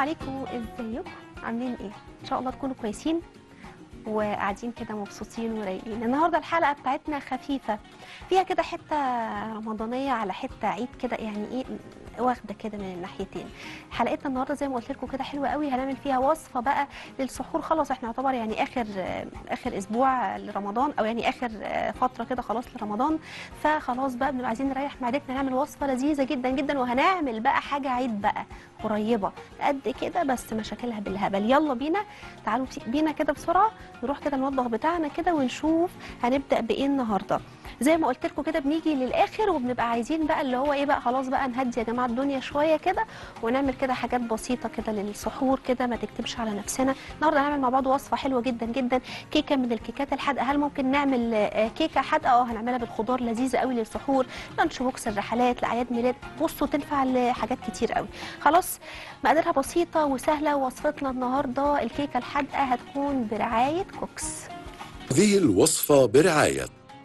عليكم، ازيكم؟ عاملين ايه؟ ان شاء الله تكونوا كويسين وقاعدين كده مبسوطين ورايقين. النهارده الحلقه بتاعتنا خفيفه، فيها كده حته رمضانيه على حته عيد كده، يعني ايه، واخده كده من الناحيتين. حلقتنا النهارده زي ما قلت لكم كده حلوه قوي، هنعمل فيها وصفه بقى للسحور. خلاص احنا يعتبر يعني اخر اسبوع لرمضان، او يعني اخر فتره كده خلاص لرمضان، فخلاص بقى بنبقى عايزين نريح معدتنا، نعمل وصفه لذيذه جدا جدا، وهنعمل بقى حاجه عيد بقى قريبه قد كده بس مشاكلها بالهبل. يلا بينا، تعالوا بينا كده بسرعه نروح كده المطبخ بتاعنا كده ونشوف هنبدا بايه النهارده. زي ما قلت لكم كده بنيجي للاخر وبنبقى عايزين بقى اللي هو ايه بقى، خلاص بقى نهدي يا جماعه الدنيا شويه كده، ونعمل كده حاجات بسيطه كده للسحور كده، ما تكتبش على نفسنا. النهارده هنعمل مع بعض وصفه حلوه جدا جدا، كيكه من الكيكات الحادقه. هل ممكن نعمل كيكه حادقه؟ هنعملها بالخضار، لذيذه قوي للسحور، لانش بوكس، الرحلات، لاعياد ميلاد. بصوا تنفع لحاجات كتير قوي. خلاص مقاديرها بسيطه وسهله. وصفتنا النهارده الكيكه الحادقه هتكون برعايه كوكس. هذه الوصفة برعاية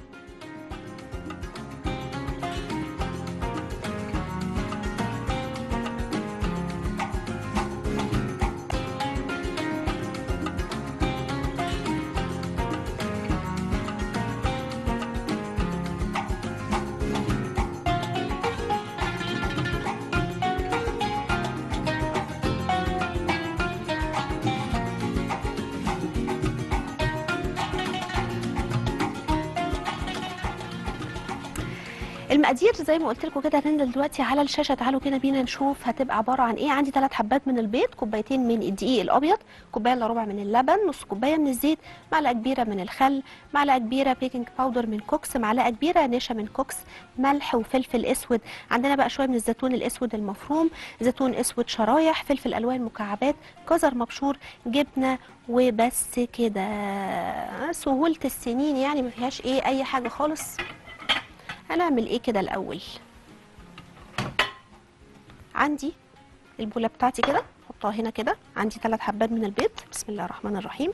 المقادير زي ما قلت لكم كده هتنزل دلوقتي على الشاشه. تعالوا كده بينا نشوف هتبقى عباره عن ايه. عندي 3 حبات من البيض، كوبايتين من الدقيق الابيض، كوبايه الا ربع من اللبن، نص كوبايه من الزيت، معلقه كبيره من الخل، معلقه كبيره بيكنج باودر من كوكس، معلقه كبيره نشا من كوكس، ملح وفلفل اسود. عندنا بقى شويه من الزيتون الاسود المفروم، زيتون اسود شرايح، فلفل الوان مكعبات، جزر مبشور، جبنه، وبس كده. سهوله السنين يعني، ما فيهاش ايه اي حاجه خالص. هنعمل ايه كده الاول؟ عندي البوله بتاعتي كده، احطها هنا كده. عندي 3 حبات من البيض. بسم الله الرحمن الرحيم.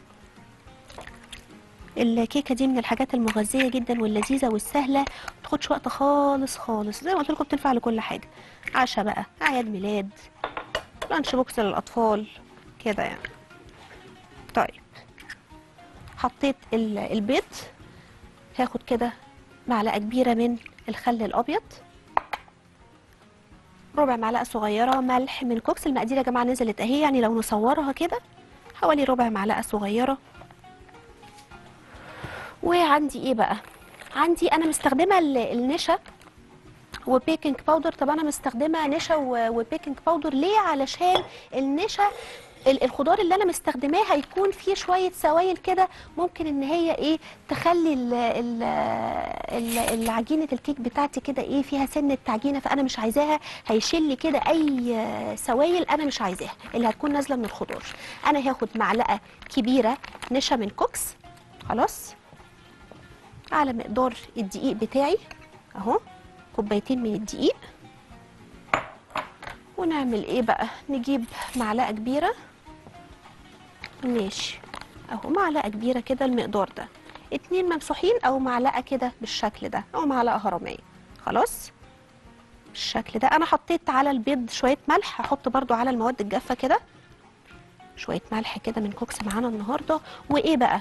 الكيكه دي من الحاجات المغذيه جدا واللذيذه والسهله، ما تاخدش وقت خالص خالص. زي ما قلت لكم بتنفع لكل حاجه، عشاء بقى، اعياد ميلاد، لانش بوكس للاطفال كده يعني. طيب حطيت البيض. هاخد كده معلقه كبيره من الخل الابيض، ربع معلقه صغيره ملح من كوكس. المقادير يا جماعه نزلت اهي، يعني لو نصورها كده حوالي ربع معلقه صغيره. وعندي ايه بقى؟ عندي انا مستخدمه النشا وبيكنج باودر. طب انا مستخدمه نشا وبيكنج باودر ليه؟ علشان النشا الخضار اللي انا مستخدماه هيكون فيه شويه سوائل كده، ممكن ان هي ايه تخلي العجينه الكيك بتاعتي كده ايه فيها سنه تعجينه، فانا مش عايزاها. هيشيل لي كده اي سوائل انا مش عايزاها اللي هتكون نازله من الخضار. انا هاخد معلقه كبيره نشا من كوكس، خلاص، على مقدار الدقيق بتاعي اهو، كوبايتين من الدقيق. ونعمل ايه بقى؟ نجيب معلقه كبيره، ماشي اهو، معلقه كبيره كده المقدار ده، 2 ممسوحين او معلقه كده بالشكل ده، او معلقه هرميه. خلاص بالشكل ده. انا حطيت على البيض شويه ملح، هحط برضو على المواد الجافه كده شويه ملح كده من كوكس معانا النهارده. وايه بقى؟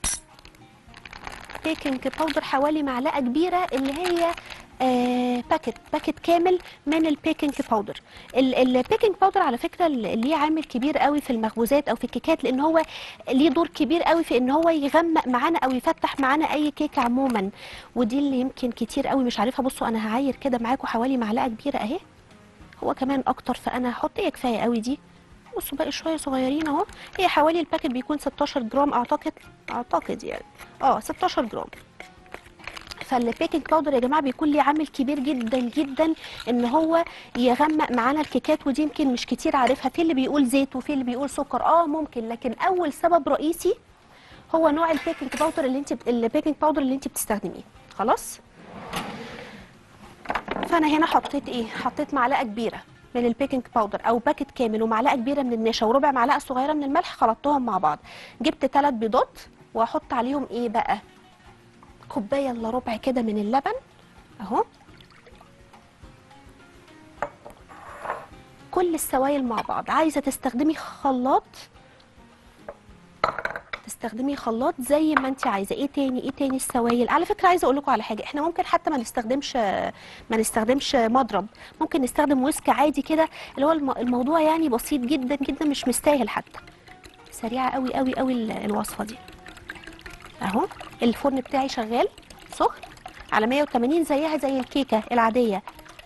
بيكنج باودر حوالي معلقه كبيره، اللي هي باكت كامل من البيكنج باودر. البيكنج باودر على فكره ليه عامل كبير قوي في المخبوزات او في الكيكات، لان هو ليه دور كبير قوي في ان هو يغمق معانا او يفتح معانا اي كيكه عموما، ودي اللي يمكن كتير قوي مش عارفها. بصوا انا هعاير كده معاكم حوالي معلقه كبيره اهي، هو كمان اكتر فانا هحط ايه، كفايه قوي دي. بصوا باقي شويه صغيرين اهو. هي حوالي الباكت بيكون 16 جرام اعتقد يعني 16 جرام. فالبيكنج باودر يا جماعه بيكون ليه عامل كبير جدا جدا ان هو يغمق معانا الكيكات، ودي يمكن مش كتير عارفها. في اللي بيقول زيت وفي اللي بيقول سكر، ممكن، لكن اول سبب رئيسي هو نوع البيكنج باودر اللي انت بتستخدميه. خلاص. فانا هنا حطيت ايه؟ حطيت معلقه كبيره من البيكنج باودر او باكت كامل، ومعلقه كبيره من النشا، وربع معلقه صغيره من الملح، خلطتهم مع بعض. جبت 3 بيضات واحط عليهم ايه بقى؟ كوبايه الا ربع كده من اللبن اهو، كل السوائل مع بعض. عايزه تستخدمي خلاط تستخدمي خلاط زي ما انت عايزه. ايه تاني؟ ايه تاني السوائل؟ على فكره عايزه اقول لكم على حاجه، احنا ممكن حتى ما نستخدمش مضرب، ممكن نستخدم ويسك عادي كده، اللي هو الموضوع يعني بسيط جدا جدا، مش مستاهل حتى. سريعه قوي قوي قوي الوصفه دي. اهو الفرن بتاعي شغال سخن على 180 زيها زي الكيكه العاديه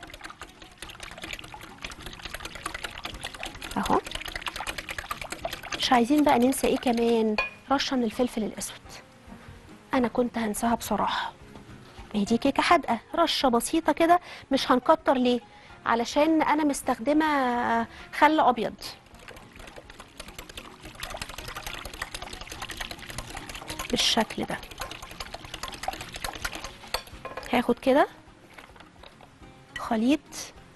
اهو. مش عايزين بقى ننسى ايه كمان؟ رشه من الفلفل الاسود. انا كنت هنساها بصراحه. ما هي دي كيكه حادقه، رشه بسيطه كده، مش هنكتر ليه؟ علشان انا مستخدمه خل ابيض. بالشكل ده. هاخد كده خليط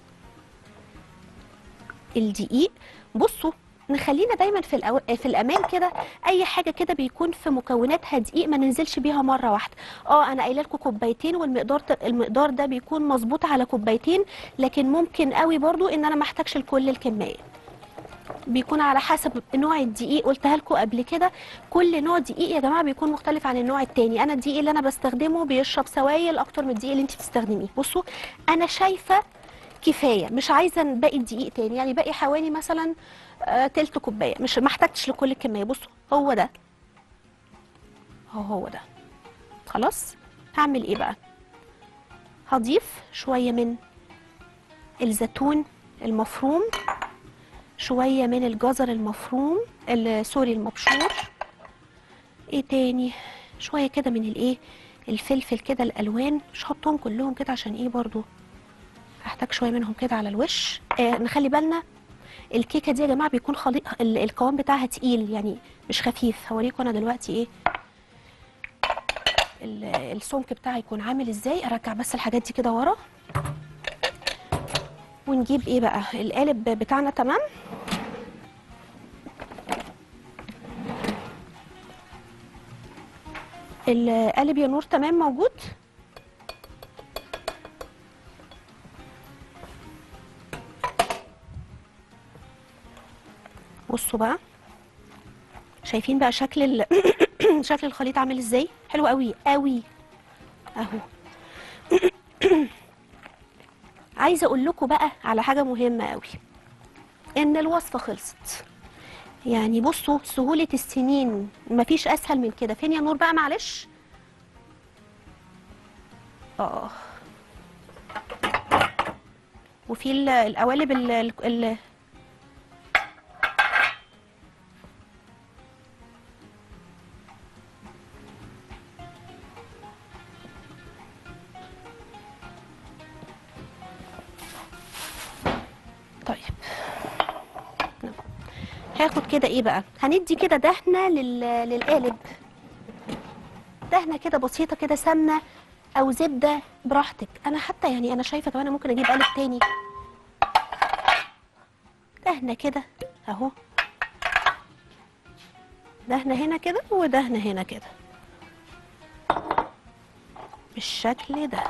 الدقيق. بصوا، نخلينا دايما في الامان كده. اي حاجه كده بيكون في مكوناتها دقيق ما ننزلش بيها مره واحده. انا قايله لكم كوبايتين، المقدار ده بيكون مظبوط على كوبايتين، لكن ممكن قوي برضو ان انا ما احتاجش لكل الكميه. بيكون على حسب نوع الدقيق، قلتها لكم قبل كده. كل نوع دقيق يا جماعه بيكون مختلف عن النوع التاني. انا الدقيق اللي انا بستخدمه بيشرب سوائل اكتر من الدقيق اللي انت بتستخدميه. بصوا، انا شايفه كفايه، مش عايزه باقي الدقيق تاني، يعني باقي حوالي مثلا تلت كوبايه، مش ما احتاجتش لكل الكميه. بصوا هو ده، هو ده. خلاص. هعمل ايه بقى؟ هضيف شويه من الزيتون المفروم، شويه من الجزر المفروم، سوري المبشور. ايه تاني؟ شويه كده من الايه، الفلفل كده الالوان. مش هحطهم كلهم كده عشان ايه برضو، هحتاج شويه منهم كده على الوش. نخلي بالنا الكيكه دي يا جماعه بيكون خليط القوام بتاعها تقيل، يعني مش خفيف. هوريكم انا دلوقتي ايه السمك بتاعي يكون عامل ازاي. ارجع بس الحاجات دي كده ورا، ونجيب ايه بقى القالب بتاعنا. تمام. القالب يا نور تمام موجود. بصوا بقى، شايفين بقى شكل شكل الخليط عامل ازاي؟ حلو قوي قوي اهو. عايزه اقول لكم بقى على حاجه مهمه قوي، ان الوصفه خلصت. يعني بصوا سهوله السنين، مفيش اسهل من كده. فين يا نور بقى؟ معلش. وفي القوالب طيب. هاخد كده ايه بقى، هندي كده دهنه للقالب، دهنه كده بسيطه كده، سمنه او زبده براحتك. انا حتى يعني انا شايفه كمان ممكن اجيب قالب تاني. دهنه كده اهو، دهنه هنا كده ودهنه هنا كده بالشكل ده.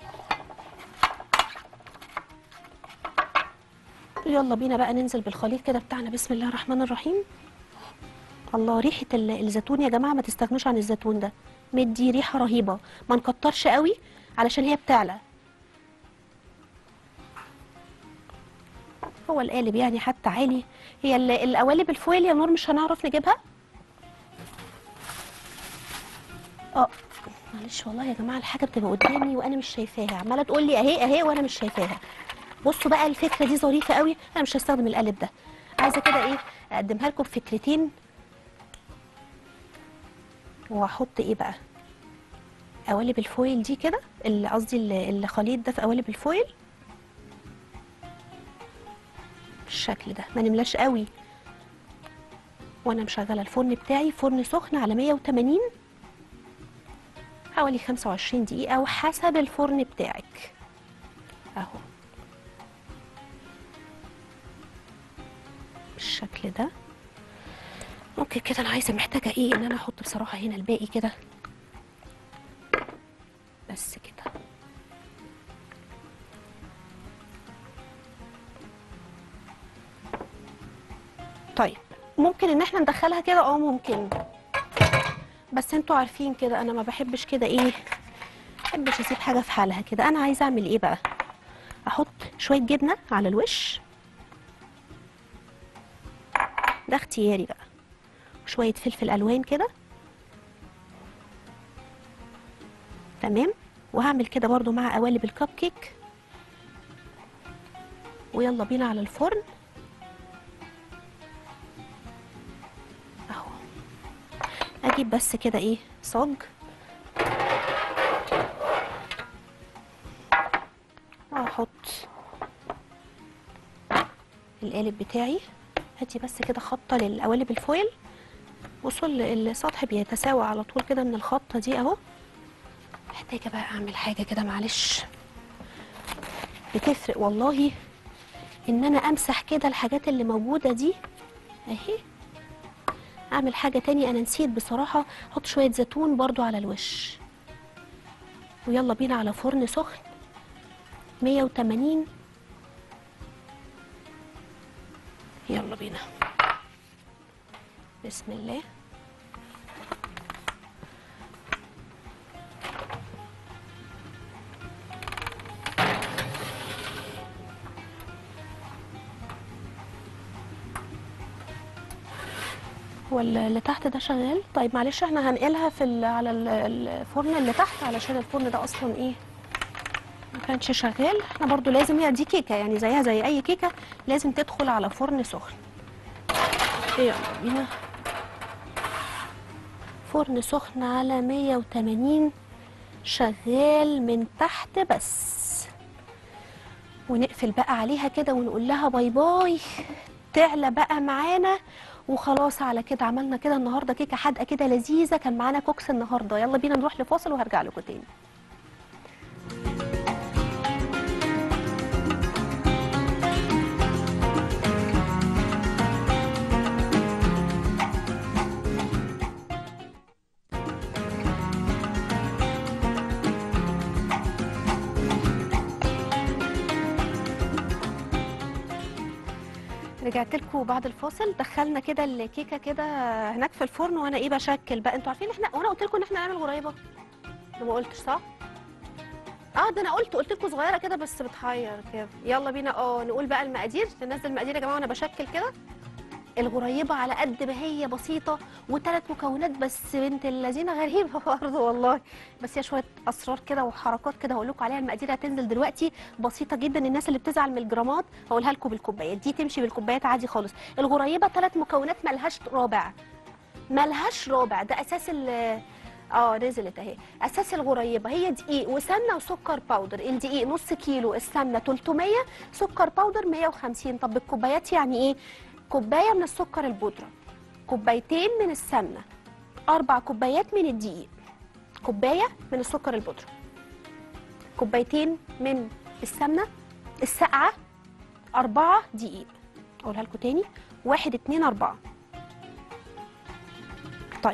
يلا بينا بقى ننزل بالخليط كده بتاعنا. بسم الله الرحمن الرحيم. الله، ريحه الزيتون يا جماعه، ما تستغنوش عن الزيتون ده، مدي ريحه رهيبه. ما نكترش قوي علشان هي بتعلى. هو القالب يعني حتى عالي. هي القوالب الفويل يا نور مش هنعرف نجيبها. معلش والله يا جماعه، الحاجه بتبقى قدامي وانا مش شايفاها، عماله تقول لي اهي اهي وانا مش شايفاها. بصوا بقى الفكره دي ظريفه قوي. انا مش هستخدم القالب ده، عايزه كده ايه اقدمها لكم بفكرتين. واحط ايه بقى قوالب الفويل دي كده، قصدي الخليط ده في قوالب الفويل بالشكل ده. ما نملاش قوي. وانا مشغله الفرن بتاعي، فرن سخن على 180 حوالي 25 دقيقه وحسب الفرن بتاعك اهو بالشكل ده. ممكن كده انا عايزه محتاجه ايه ان انا احط بصراحه هنا الباقي كده بس كده. طيب ممكن ان احنا ندخلها كده، ممكن، بس انتوا عارفين كده انا ما بحبش كده ايه، ما بحبش اسيب حاجه في حالها كده. انا عايزه اعمل ايه بقى؟ احط شويه جبنه على الوش، ده اختياري بقى، شويه فلفل الوان كده، تمام. وهعمل كده برضو مع قوالب الكب كيك، ويلا بينا على الفرن اهو. اجيب بس كده ايه صاج، واحط القالب بتاعي، ادي بس كده خبطه للقوالب الفويل. بصوا السطح بيتساوى على طول كده من الخبطه دي اهو. محتاجه بقى اعمل حاجه كده، معلش بتفرق والله ان انا امسح كده الحاجات اللي موجوده دي اهي. اعمل حاجه تاني انا نسيت بصراحه، احط شويه زيتون برضو على الوش. ويلا بينا على فرن سخن 180. يلا بينا، بسم الله. هو اللي تحت ده شغال؟ طيب معلش احنا هنقلها على الفرن اللي تحت، علشان الفرن ده اصلا ايه ما كانش شغال. احنا برضو لازم، هي دي كيكه يعني زيها زي اي كيكه، لازم تدخل على فرن سخن. يلا بينا، فرن سخن على 180 شغال من تحت بس. ونقفل بقى عليها كده ونقول لها باي باي، تعلى بقى معانا. وخلاص على كده عملنا كده النهارده كيكه حادقه كده لذيذه. كان معانا كوكس النهارده. يلا بينا نروح لفاصل وهرجع لكم تاني. رجعت لكم بعد الفاصل. دخلنا كده الكيكه كده هناك في الفرن، وانا ايه بشكل بقى. انتوا عارفين احنا، وانا قلت لكم ان احنا نعمل غريبه؟ انا ما قلتش صح؟ ده انا قلت لكم صغيره كده بس بتحير كده. يلا بينا نقول بقى المقادير. ننزل المقادير يا جماعه وانا بشكل كده. الغريبه على قد ما هي بسيطه وثلاث مكونات بس، بنت اللذينه غريبه برضه والله، بس هي شويه اسرار كده وحركات كده هقول لكم عليها. المقادير هتنزل دلوقتي، بسيطه جدا. الناس اللي بتزعل من الجرامات هقولها لكم بالكوبايات، دي تمشي بالكوبايات عادي خالص. الغريبه ثلاث مكونات ملهاش رابع، ملهاش رابع، ده اساس نزلت اهي. اساس الغريبه هي دقيق وسمنه وسكر باودر. الدقيق نص كيلو، السمنه 300، سكر باودر 150. طب بالكوبايات يعني ايه؟ كوبايه من السكر البودره، كوبايتين من السمنه، 4 كوبايات من الدقيق، كوبايه من السكر البودره، كوبايتين من السمنه الساقعه، 4 دقيق. اقولها لكم تاني: 1 2 4. طيب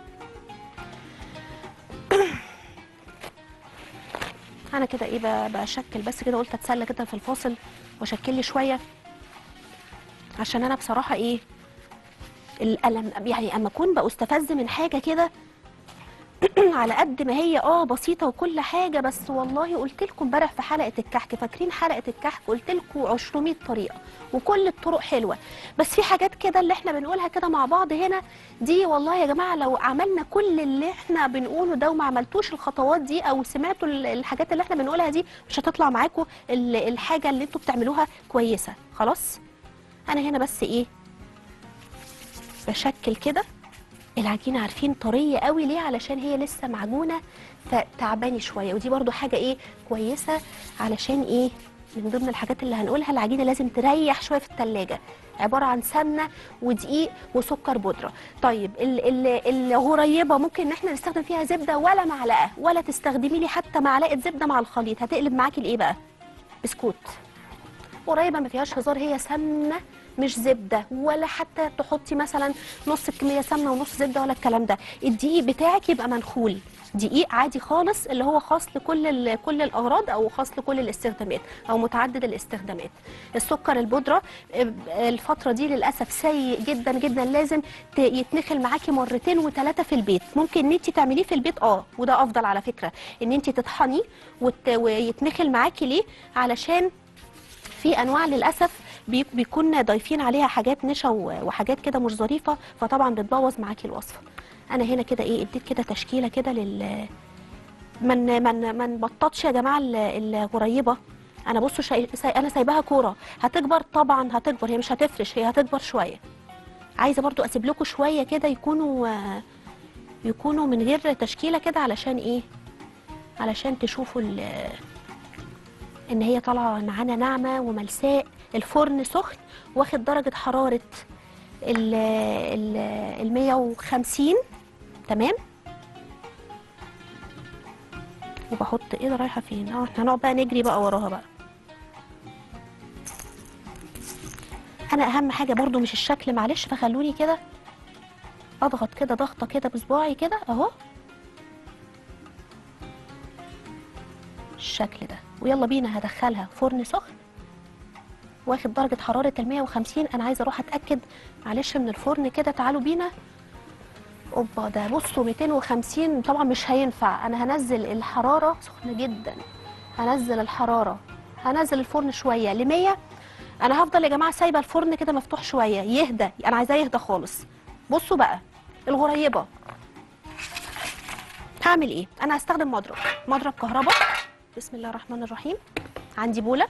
انا كده ايه بشكل بس كده، قلت اتسلى كده في الفاصل واشكل لي شويه، عشان انا بصراحه ايه الالم يعني اما اكون بستفز من حاجه كده على قد ما هي بسيطه وكل حاجه، بس والله قلت لكم امبارح في حلقه الكحك، فاكرين حلقه الكحك؟ قلت لكم 200 طريقه وكل الطرق حلوه، بس في حاجات كده اللي احنا بنقولها كده مع بعض هنا دي، والله يا جماعه لو عملنا كل اللي احنا بنقوله ده وما عملتوش الخطوات دي او سمعتوا الحاجات اللي احنا بنقولها دي، مش هتطلع معاكم الحاجه اللي انتوا بتعملوها كويسه. خلاص انا هنا بس ايه بشكل كده. العجينه عارفين طريه قوي ليه؟ علشان هي لسه معجونه فتعباني شويه، ودي برضو حاجه ايه كويسه، علشان ايه من ضمن الحاجات اللي هنقولها العجينه لازم تريح شويه في التلاجة. عباره عن سمنه ودقيق وسكر بودره. طيب الغريبه ممكن ان احنا نستخدم فيها زبده ولا معلقه، ولا تستخدمي لي حتى معلقه زبده مع الخليط، هتقلب معاكي الايه بقى؟ بسكوت. قريبه ما فيهاش هزار، هي سمنه مش زبده، ولا حتى تحطي مثلا نص الكميه سمنه ونص زبده ولا الكلام ده. الدقيق بتاعك يبقى منخول، دقيق عادي خالص اللي هو خاص كل الاغراض او خاص لكل الاستخدامات او متعدد الاستخدامات. السكر البودره الفتره دي للاسف سيء جدا جدا، لازم يتنخل معاكي مرتين وثلاثه في البيت. ممكن ان انت تعمليه في البيت وده افضل على فكره، ان انت تطحنيه ويتنخل معاكي. ليه؟ علشان في انواع للاسف بيكون ضايفين عليها حاجات نشا وحاجات كده مش ظريفه، فطبعا بتبوظ معاكي الوصفه. انا هنا كده اديت كده تشكيله كده ما نبططش يا جماعه الغريبه. انا بصوا انا سايباها كوره، هتكبر طبعا، هتكبر، هي مش هتفرش، هي هتكبر شويه. عايزه برضو اسيب لكم شويه كده يكونوا من غير تشكيله كده، علشان ايه؟ علشان تشوفوا ان هي طالعه معانا ناعمه وملساء. الفرن سخن واخد درجه حراره ال 150 تمام. وبحط ايه ده؟ رايحه فين؟ احنا هنقعد بقى نجري بقى وراها بقى. انا اهم حاجه برضو مش الشكل، معلش، فخلوني كده اضغط كده ضغطه كده بصباعي كده اهو الشكل ده. ويلا بينا هدخلها فرن سخن واخد درجه حراره ال 150. انا عايزه اروح اتاكد معلش من الفرن كده، تعالوا بينا. اوبا، ده بصوا 250 طبعا مش هينفع. انا هنزل الحراره، سخنه جدا، هنزل الحراره، هنزل الفرن شويه ل 100. انا هفضل يا جماعه سايبه الفرن كده مفتوح شويه يهدى، انا عايزاه يهدى خالص. بصوا بقى الغريبه هعمل ايه؟ انا هستخدم مضرب كهرباء. بسم الله الرحمن الرحيم. عندي بوله،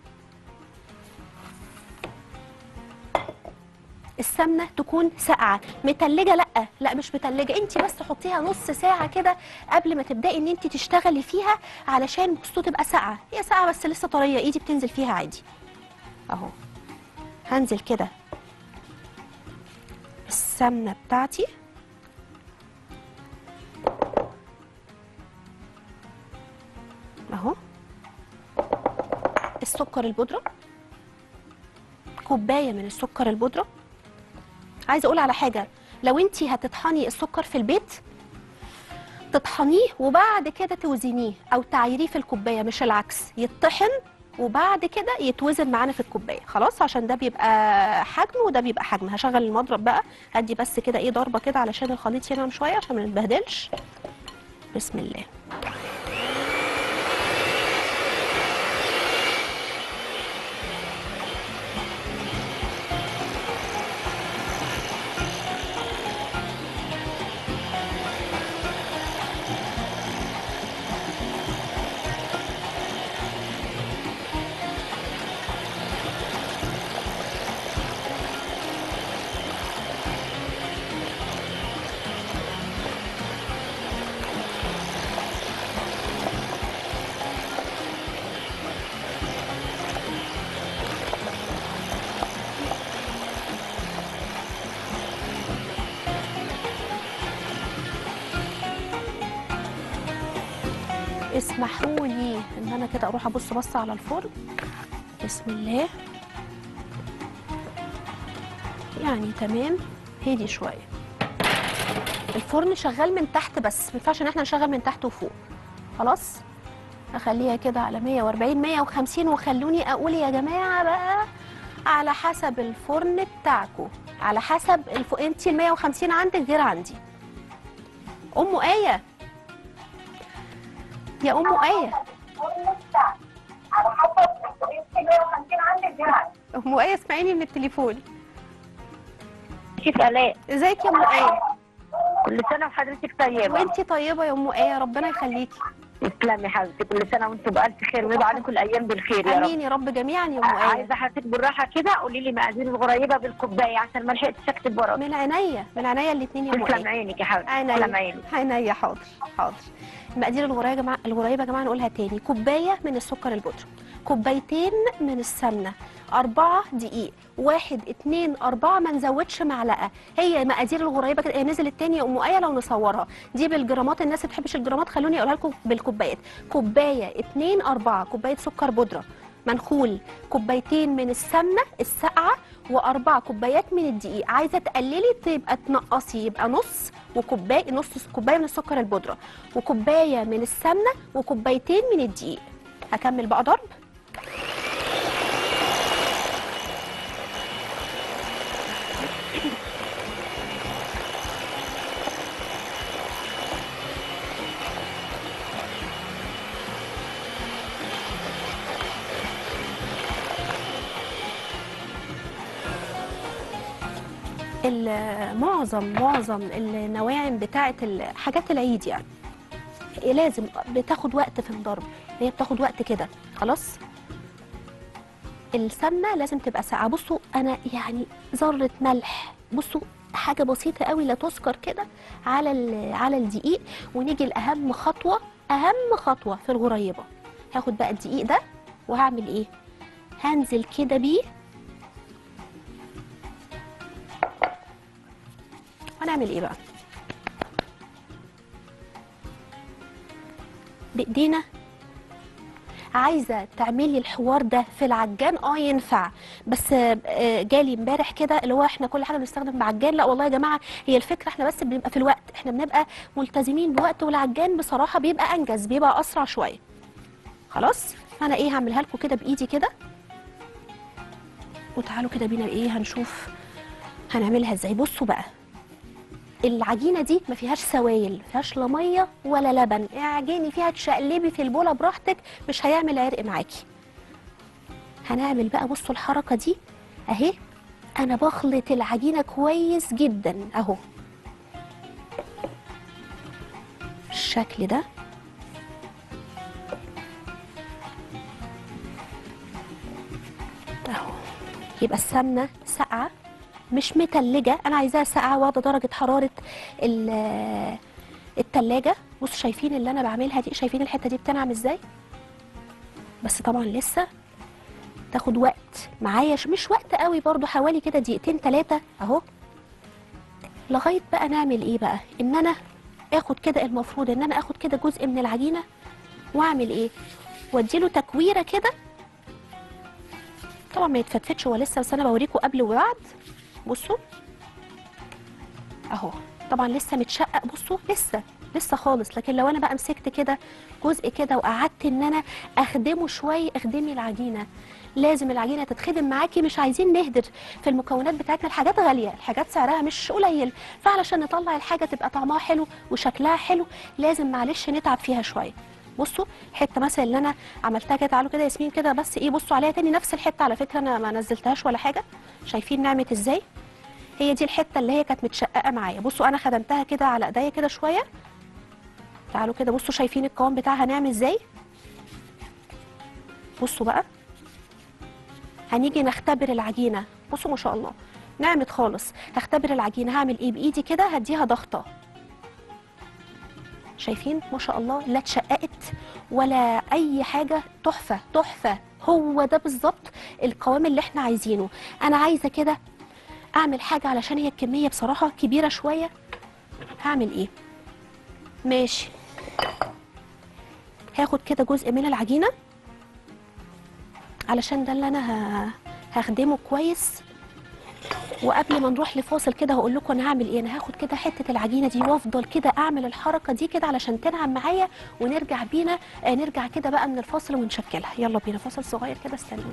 السمنه تكون ساقعه. متلجه؟ لا مش متلجه، انت بس حطيها نص ساعه كده قبل ما تبداي ان انت تشتغلي فيها، علشان بصوا تبقى ساقعه. هي ساقعه بس لسه طريه، ايدي بتنزل فيها عادي اهو. هنزل كده السمنه بتاعتي اهو. السكر البودره، كوبايه من السكر البودره. عايزه اقول على حاجه، لو انت هتطحني السكر في البيت تطحنيه وبعد كده توزنيه او تعايريه في الكوبايه، مش العكس، يطحن وبعد كده يتوزن معانا في الكوبايه. خلاص، عشان ده بيبقى حجم وده بيبقى حجم. هشغل المضرب بقى، هدي بس كده ضربه كده علشان الخليط ينعم شويه عشان ما نتبهدلش. بسم الله. اسمحوا لي ان انا كده اروح ابص على الفرن. بسم الله. يعني تمام، هدي شويه. الفرن شغال من تحت بس، ما ينفعش ان احنا نشغل من تحت وفوق. خلاص، اخليها كده على 140 150. وخلوني اقول يا جماعه بقى على حسب الفرن بتاعكم، على حسب انت ال 150 عندك غير عندي. ام ايه، يا ام ايه، على حسب انت 150 عندك غير عندي. ام ايه اسمعيني من التليفون. كيف الاء؟ ازيك يا ام ايه؟ كل سنه وحضرتك طيبه. وانتي طيبه يا ام ايه، ربنا يخليكي. تسلمي حبيبتي، كل سنه وانتم بالف خير ويبقى عليكم الايام بالخير يا رب. امين يا رب جميعا يا ام ايه. عايزه حضرتك بالراحه كده، قولي لي مقادير الغريبه بالكوبايه عشان ما لحقتش اكتب وراكي. من عينيا، من عينيا الاثنين يا ام ايه. تسلم عينك يا حبيبتي، تسلم عينك. عينيا، حاضر حاضر. المقادير الغريبه يا جماعه نقولها تاني: كوبايه من السكر البودره، كوبايتين من السمنه، 4 دقيق، 1 2 4، ما نزودش معلقه. هي مقادير الغريبه كده. هي نزلت تاني يا ام ايه لو نصورها دي بالجرامات، الناس اللي ما بتحبش الجرامات خلوني اقولها لكم بالكوبايات. كوبايه 2 4 كوبايه سكر بودره منخول، كوبايتين من السمنه الساقعه، و4 كوبايات من الدقيق. عايزه تقللي تبقى تنقصي، يبقى نص كوبايه من السكر البودره، وكوبايه من السمنه، وكوبايتين من الدقيق. هكمل بقى ضرب. معظم النواعم بتاعه حاجات العيد يعني لازم بتاخد وقت في الضرب، هي بتاخد وقت كده. خلاص، السمنه لازم تبقى ساقعه. بصوا انا يعني ذره ملح، بصوا حاجه بسيطه قوي لا تذكر كده على الدقيق. ونيجي لاهم خطوه، اهم خطوه في الغريبه. هاخد بقى الدقيق ده وهعمل ايه؟ هنزل كده بيه، هنعمل ايه بقى؟ بايدينا. عايزه تعملي الحوار ده في العجان؟ ينفع، بس جالي امبارح كده اللي هو احنا كل حاجه بنستخدم بعجان. لا والله يا جماعه، هي الفكره احنا بس بنبقى في الوقت، احنا بنبقى ملتزمين بوقت، والعجان بصراحه بيبقى انجز، بيبقى اسرع شويه. خلاص، انا ايه هعملها لكم كده بايدي كده، وتعالوا كده بينا ايه هنشوف هنعملها ازاي. بصوا بقى، العجينه دي ما فيهاش سوائل، ما فيهاش لا ميه ولا لبن، اعجني فيها تشقلبي في البوله براحتك، مش هيعمل عرق معاكي. هنعمل بقى، بصوا الحركه دي اهي، انا بخلط العجينه كويس جدا اهو بالشكل ده اهو. يبقى السمنه ساقعه مش متلجه، انا عايزاها ساقعه واخده درجه حراره التلاجة. بصوا شايفين اللي انا بعملها دي؟ شايفين الحته دي بتنعم ازاي؟ بس طبعا لسه تاخد وقت معايا، مش وقت قوي برضو، حوالي كده دقيقتين 3 اهو. لغايه بقى نعمل ايه بقى؟ ان انا اخد كده، المفروض ان انا اخد كده جزء من العجينه واعمل ايه؟ واديله تكويره كده. طبعا ما يتفتفتش هو لسه، بس انا بوريكم قبل وبعد. بصوا اهو، طبعا لسه متشقق، بصوا لسه خالص. لكن لو انا بقى مسكت كده جزء كده وقعدت ان انا اخدمه شويه، اخدمي العجينه، لازم العجينه تتخدم معاكي. مش عايزين نهدر في المكونات بتاعتنا، الحاجات غاليه، الحاجات سعرها مش قليل، فعلشان نطلع الحاجه تبقى طعمها حلو وشكلها حلو لازم معلش نتعب فيها شويه. بصوا حته مثلا اللي انا عملتها كده، تعالوا كده ياسمين كده بس ايه، بصوا عليها تاني نفس الحته، على فكره انا ما نزلتهاش ولا حاجه. شايفين نعمت ازاي؟ هي دي الحته اللي هي كانت متشققه معايا. بصوا انا خدمتها كده على ايديا كده شويه. تعالوا كده بصوا، شايفين القوام بتاعها ناعم ازاي؟ بصوا بقى، هنيجي نختبر العجينه. بصوا ما شاء الله نعمت خالص. هختبر العجينه، هعمل ايه بايدي كده؟ هديها ضغطه. شايفين ما شاء الله، لا اتشققت ولا اي حاجه. تحفه تحفه، هو ده بالظبط القوام اللي احنا عايزينه. انا عايزه كده اعمل حاجه علشان هي الكميه بصراحه كبيره شويه. هعمل ايه؟ ماشي، هاخد كده جزء من العجينه علشان ده اللي انا هخدمه كويس. وقبل ما نروح لفاصل كده هقول لكم انا هعمل ايه. انا هاخد كده حته العجينه دي وافضل كده اعمل الحركه دي كده علشان تنعم معايا، ونرجع بينا نرجع كده بقى من الفاصل ونشكلها. يلا بينا فاصل صغير كده، استنوني.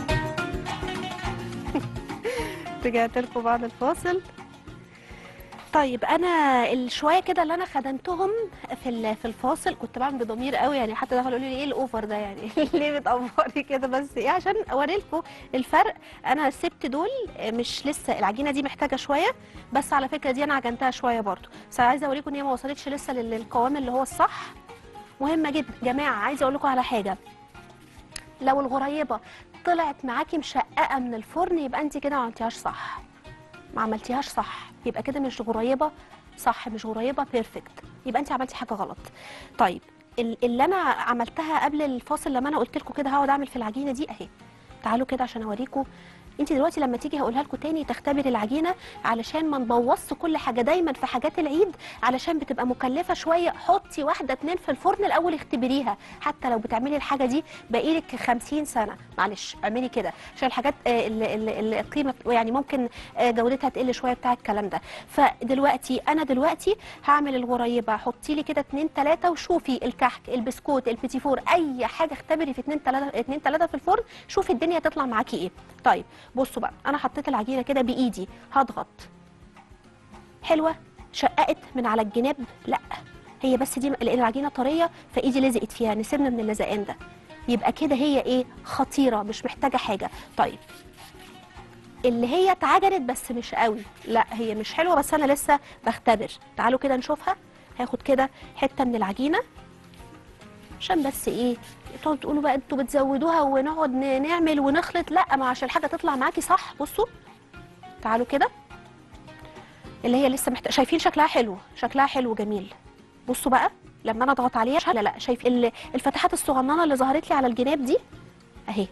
رجعت لكم بعد الفاصل. طيب انا الشويه كده اللي انا خدمتهم في الفاصل كنت بعمل بضمير قوي، يعني حتى دخلوا يقولوا لي ايه الاوفر ده يعني ليه بتقفري كده؟ بس ايه عشان اوري لكم الفرق. انا سبت دول، مش لسه العجينه دي محتاجه شويه، بس على فكره دي انا عجنتها شويه برضو، بس عايزه اوريكم ان هي ما وصلتش لسه للقوام اللي هو الصح. مهمه جدا جماعه، عايزه اقول لكم على حاجه. لو الغريبه طلعت معاكي مشققه من الفرن يبقى انت كده ما عملتيهاش صح، ما عملتيهاش صح، يبقى كده مش غريبه صح، مش غريبه بيرفكت، يبقى انت عملتي حاجه غلط. طيب اللي انا عملتها قبل الفاصل لما انا قلت لكم كده هقعد اعمل في العجينه دي اهي. تعالوا كده عشان اوريكم. انت دلوقتي لما تيجي هقولها لكم تاني تختبري العجينه علشان ما نبوظش كل حاجه. دايما في حاجات العيد علشان بتبقى مكلفه شويه حطي واحده اتنين في الفرن الاول اختبريها، حتى لو بتعملي الحاجه دي بقالك 50 سنه معلش اعملي كده عشان الحاجات القيمه يعني ممكن جودتها تقل شويه بتاع الكلام ده. فدلوقتي انا دلوقتي هعمل الغريبه، حطي لي كده 2 3 وشوفي الكحك البسكوت البيتي فور اي حاجه اختبري في 2 3 في الفرن شوفي الدنيا هتطلع معاكي ايه. طيب بصوا بقى، انا حطيت العجينه كده بايدي هضغط. حلوه؟ شققت من على الجناب؟ لا، هي بس دي لان العجينه طريه فايدي لزقت فيها، نسيبنا من اللزقان ده، يبقى كده هي ايه؟ خطيره مش محتاجه حاجه. طيب اللي هي اتعجنت بس مش قوي، لا هي مش حلوه بس انا لسه بختبر. تعالوا كده نشوفها. هاخد كده حته من العجينه عشان بس ايه تقعدوا تقولوا بقى انتوا بتزودوها ونقعد نعمل ونخلط، لا ما عشان الحاجه تطلع معاكي صح. بصوا تعالوا كده اللي هي لسه شايفين شكلها حلو، شكلها حلو جميل. بصوا بقى لما انا اضغط عليها لا شايف الفتحات الصغننه اللي ظهرت لي على الجناب دي اهي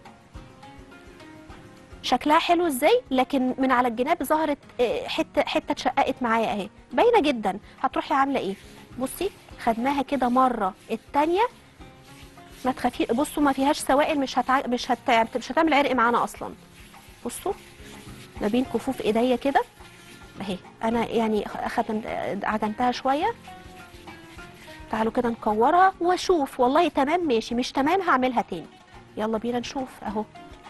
شكلها حلو ازاي، لكن من على الجناب ظهرت حته اتشققت معايا اهي باينه جدا. هتروحي عامله ايه؟ بصي خدناها كده مره الثانيه ما تخافي. بصوا ما فيهاش سوائل، مش هتعمل عرق معانا اصلا. بصوا ما بين كفوف ايديا كده اهي انا يعني عجنتها شويه. تعالوا كده نكورها واشوف والله تمام ماشي، مش تمام هعملها تاني. يلا بينا نشوف اهو.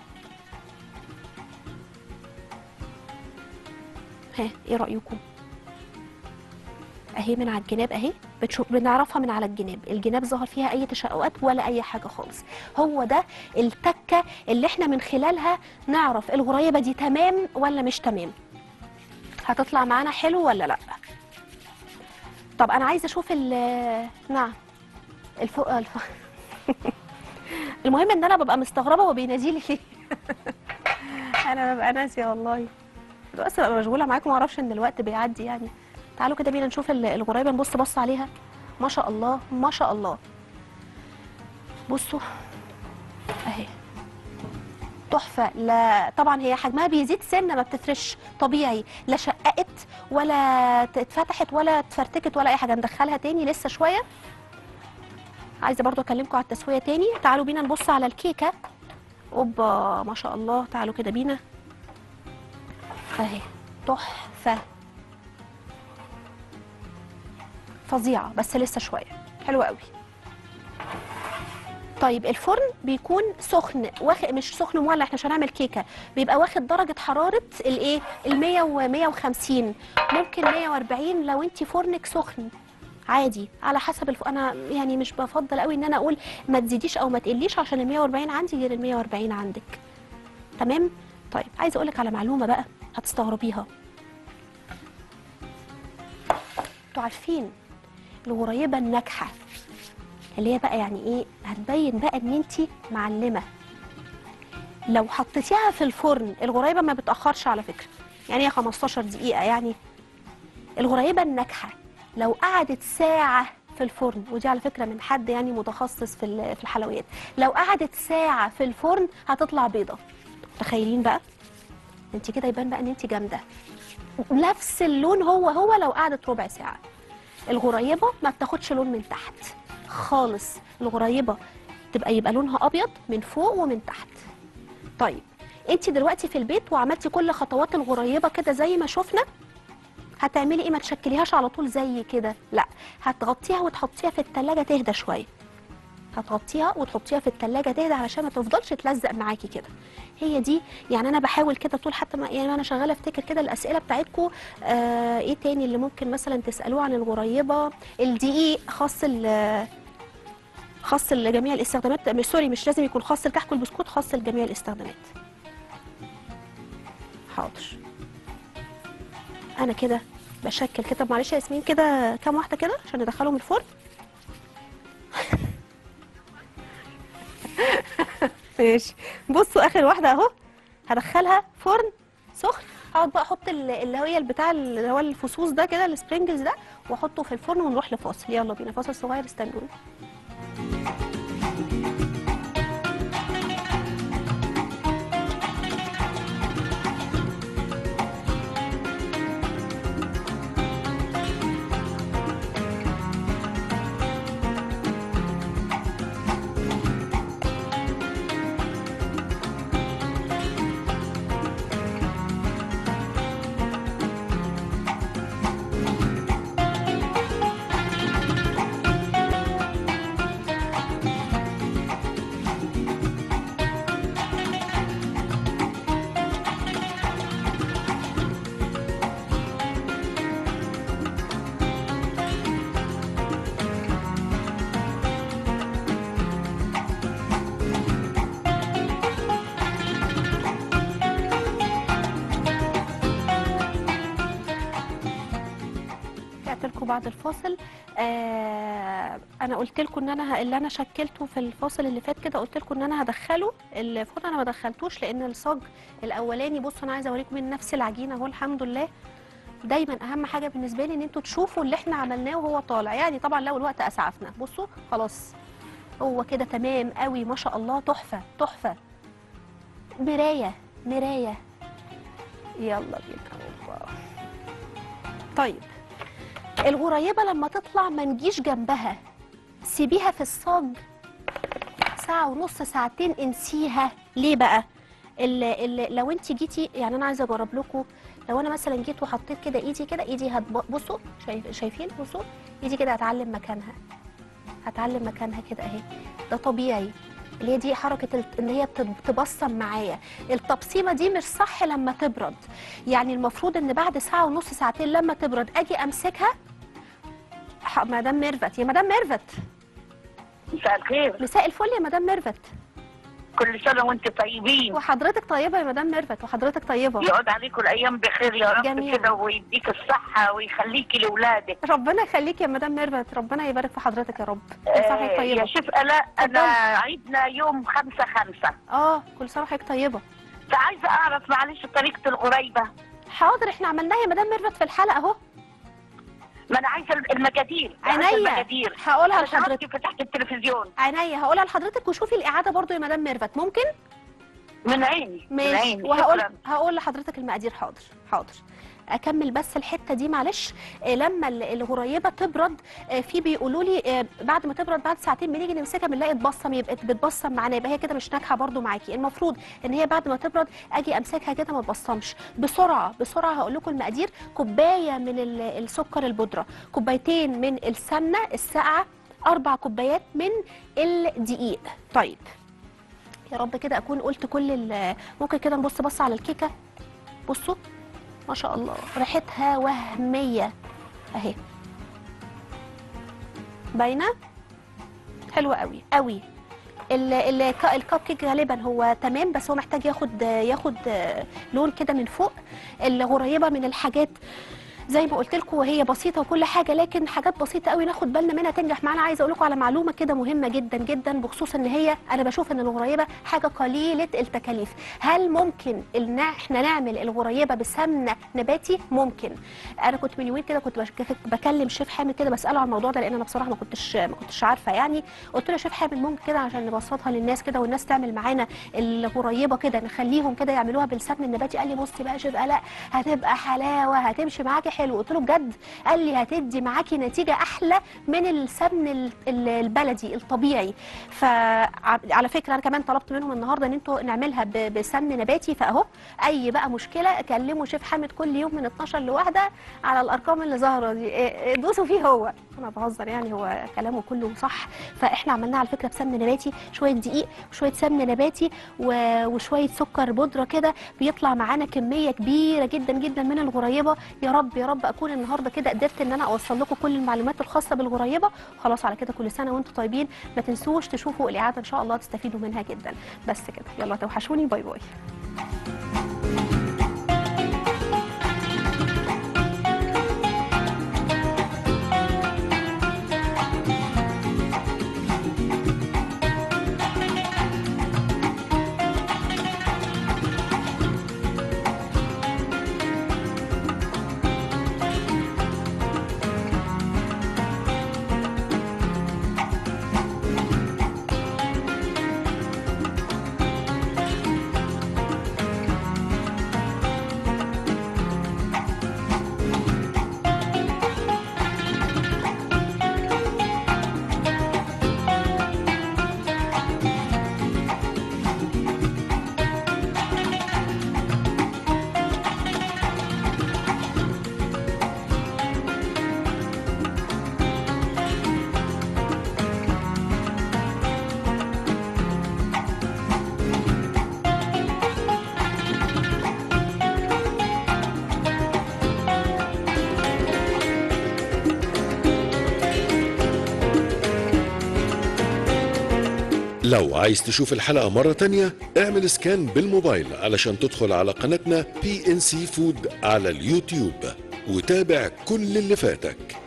ها ايه رايكم؟ اهي من على الجناب اهي بنعرفها من على الجناب، الجناب ظهر فيها اي تشققات ولا اي حاجه خالص. هو ده التكه اللي احنا من خلالها نعرف الغريبه دي تمام ولا مش تمام، هتطلع معانا حلو ولا لا. طب انا عايزه اشوف نعم الفوق المهم ان انا ببقى مستغربه وبيناديلي ليه انا ببقى ناسيه والله، بس ببقى مشغوله معاكم ما اعرفش ان الوقت بيعدي يعني. تعالوا كده بينا نشوف الغريبه، نبص عليها. ما شاء الله ما شاء الله. بصوا اهي تحفه. لا طبعا هي حجمها بيزيد سنه ما بتفرش طبيعي، لا شققت ولا اتفتحت ولا اتفرتكت ولا اي حاجه. ندخلها تاني لسه شويه. عايزه برضو اكلمكم على التسويه تاني. تعالوا بينا نبص على الكيكه. اوبا ما شاء الله. تعالوا كده بينا اهي تحفه فظيعه بس لسه شويه حلوه قوي. طيب الفرن بيكون سخن مش سخن مولع، احنا مش هنعمل كيكه، بيبقى واخد درجه حراره الايه ال100 و150 ممكن 140 لو انت فرنك سخن عادي على حسب انا يعني مش بفضل قوي ان انا اقول ما تزيديش او ما تقليش عشان ال 140 عندي غير ال 140 عندك. تمام. طيب عايزه اقول لك على معلومه بقى هتستغربيها. انتوا عارفين الغريبه الناجحه اللي هي بقى يعني ايه هتبين بقى ان انت معلمه، لو حطيتيها في الفرن الغريبه ما بتاخرش على فكره، يعني هي 15 دقيقه يعني. الغريبه الناجحه لو قعدت ساعه في الفرن، ودي على فكره من حد يعني متخصص في الحلويات، لو قعدت ساعه في الفرن هتطلع بيضه. تخيلين بقى انت كده يبان بقى ان انت جامده. نفس اللون هو لو قعدت ربع ساعه. الغريبه ما بتاخدش لون من تحت خالص، الغريبه يبقى لونها ابيض من فوق ومن تحت. طيب انت دلوقتي في البيت وعملتي كل خطوات الغريبه كده زي ما شفنا، هتعملي ايه؟ ما تشكليهاش على طول زي كده، لا هتغطيها وتحطيها في التلاجة تهدى شويه. هتغطيها وتحطيها في التلاجة تهدى علشان ما تفضلش تلزق معاكي كده. هي دي يعني انا بحاول كده طول حتى ما يعني انا شغاله افتكر كده الاسئله بتاعتكم. ايه تاني اللي ممكن مثلا تسالوه عن الغريبه؟ الدقيق خاص لجميع الاستخدامات، مش سوري مش لازم يكون خاص الكحك والبسكوت، خاص لجميع الاستخدامات. حاضر. انا كده بشكل كده. طب معلش يا ياسمين كده كام واحده كده عشان ندخلهم الفرن. ماشي. بصوا اخر واحده اهو هدخلها فرن سخن. هقعد بقى احط اللي هي البتاع اللي هو الفصوص ده كده السبرينجلز ده واحطه في الفرن ونروح لفاصل. يلا بينا فاصل صغير استنوني. لكم بعد الفاصل. انا قلت لكم ان انا اللي انا شكلته في الفاصل اللي فات كده قلت لكم ان انا هدخله الفرن. انا ما دخلتوش لان الصاج الاولاني بصوا انا عايزه اوريكم من نفس العجينه اهو الحمد لله. دايما اهم حاجه بالنسبه لي ان انتوا تشوفوا اللي احنا عملناه وهو طالع. يعني طبعا لو الوقت اسعفنا بصوا خلاص هو كده تمام قوي ما شاء الله. تحفه تحفه. مرايه مرايه. يلا بينا. طيب الغريبه لما تطلع ما نجيش جنبها، سيبيها في الصاج ساعه ونص ساعتين انسيها. ليه بقى؟ لو انت جيتي يعني انا عايزه اجرب لكم. لو انا مثلا جيت وحطيت كده ايدي كده ايدي بصوا شايفين بصوا ايدي كده هتعلم مكانها. هتعلم مكانها كده اهي. ده طبيعي اللي هي دي حركه ان هي بتبصم معايا. التبصيمه دي مش صح لما تبرد. يعني المفروض ان بعد ساعه ونص ساعتين لما تبرد اجي امسكها. مدام ميرفت يا مدام ميرفت. مساء الخير. مساء الفل يا مدام ميرفت. كل سنه وانتم طيبين. وحضرتك طيبه يا مدام ميرفت وحضرتك طيبه. يقعد عليكم الايام بخير يا رب جميعا كده ويديك الصحه ويخليكي لاولادك. ربنا يخليكي يا مدام ميرفت. ربنا يبارك في حضرتك يا رب. كل سنه وحضرتك طيبه. يا شيف الاء انا عيدنا يوم 5/5. كل سنه وحضرتك طيبه. فعايزه اعرف معلش طريقه الغريبه. حاضر احنا عملناها يا مدام ميرفت في الحلقه اهو. ما انا عايزه المجادير. عينيا هقولها لحضرتك. فتحت التلفزيون. عينيا هقولها لحضرتك وشوفي الاعاده برضو يا مدام ميرفت ممكن. من عيني ماشي. من عيني. هقول لحضرتك المقادير. حاضر حاضر. اكمل بس الحته دي معلش. لما الغريبه تبرد في بيقولوا لي بعد ما تبرد بعد ساعتين بنيجي نمسكها بنلاقي تبصم. يبقى بتبصم معانا يبقى هي كده مش ناجحه برده معاكي. المفروض ان هي بعد ما تبرد اجي امسكها كده ما تبصمش. بسرعه بسرعه هقول لكم المقادير. كوبايه من السكر البودره، كوبايتين من السمنه الساقعه، 4 كوبايات من الدقيق. طيب يا رب كده اكون قلت كل ممكن كده نبص بص على الكيكه. بصوا ما شاء الله ريحتها وهميه اهي باينه حلوه قوي قوي. الكب كيك غالبا هو تمام بس هو محتاج ياخد لون كده من فوق. الغريبه من الحاجات زي ما قلت لكم وهي بسيطه وكل حاجه لكن حاجات بسيطه قوي ناخد بالنا منها تنجح معانا. عايزه اقول لكم على معلومه كده مهمه جدا جدا بخصوص ان هي انا بشوف ان الغريبه حاجه قليله التكاليف. هل ممكن ان احنا نعمل الغريبه بسمنه نباتي؟ ممكن. انا كنت من يومين كده كنت بكلم شيف حامد كده بساله عن الموضوع ده لان انا بصراحه ما كنتش عارفه. يعني قلت له يا شيف حامد ممكن كده عشان نبسطها للناس كده والناس تعمل معانا الغريبه كده نخليهم كده يعملوها بالسمن النباتي. قال لي بصي بقى يا شيف الاء هتبقى حلاوه هتمشي معاكي حلو. قلت له بجد؟ قال لي هتدي معاكي نتيجه احلى من السمن البلدي الطبيعي. فعلى فكره انا كمان طلبت منهم النهارده ان انتوا نعملها بسمن نباتي. فاهو اي بقى مشكله كلموا شيف حامد كل يوم من 12 لواحده على الارقام اللي ظاهره دي. دوسوا فيه هو. انا بهزر يعني، هو كلامه كله صح. فاحنا عملناه على فكره بسمن نباتي، شويه دقيق وشويه سمن نباتي وشويه سكر بودره كده، بيطلع معانا كميه كبيره جدا جدا من الغريبه. يا رب يا رب اكون النهارده كده قدرت ان انا اوصل لكم كل المعلومات الخاصه بالغريبه. خلاص على كده كل سنه وانتم طيبين. ما تنسوش تشوفوا الاعاده ان شاء الله تستفيدوا منها جدا. بس كده، يلا توحشوني، باي باي. لو عايز تشوف الحلقة مرة تانية اعمل سكان بالموبايل علشان تدخل على قناتنا PNC فود على اليوتيوب وتابع كل اللي فاتك.